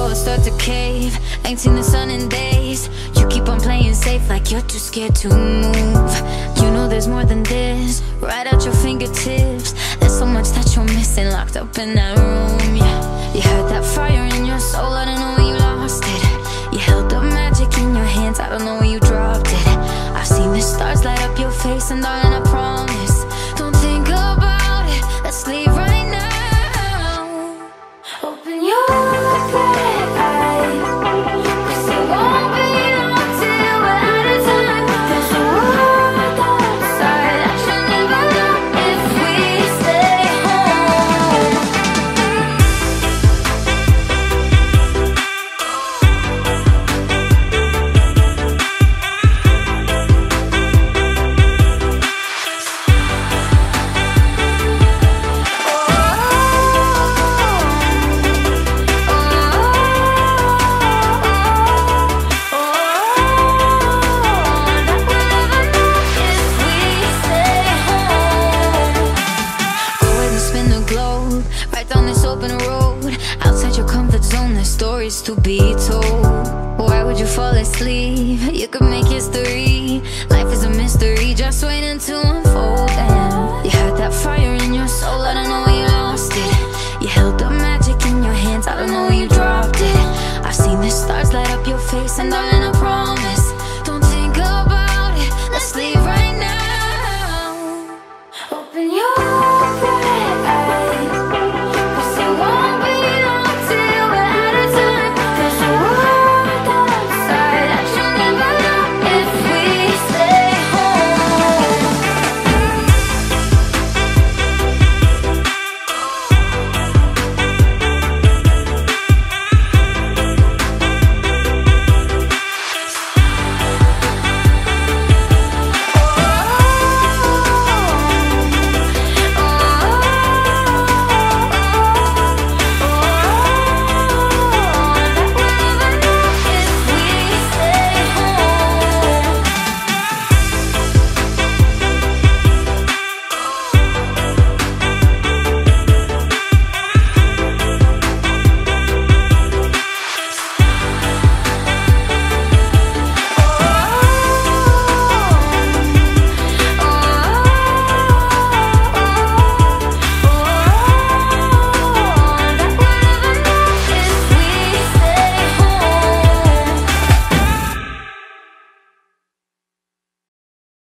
walls start to cave. Ain't seen the sun in days. You keep on playing safe like you're too scared to move. You know there's more than this, right at your fingertips. There's so much that you're missing, locked up in that room, yeah. You had that fire in your soul, I don't know where you lost it. You held the magic in your hands, I don't know where you dropped it. I've seen the stars light up your face, and darling, I promise, don't think about it, let's leave right now. Open your eyes, 'cause it won't be long till we're out of time. There's a world outside that you'll never know if we stay home. Outside your comfort zone, there's stories to be told. Why would you fall asleep? You could make history. Life is a mystery, just waiting to unfold. And you had that fire in your soul, I don't know where you lost it. You held the magic in your hands, I don't know where you dropped it. I've seen the stars light up your face, and darling, I